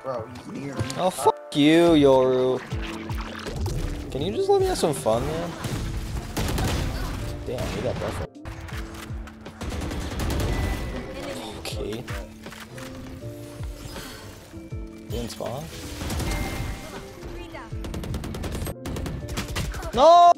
Bro, he's near me. Oh, fuck you, Yoru. Can you just let me have some fun, man? Damn, we got that. Okay. Didn't spawn? No!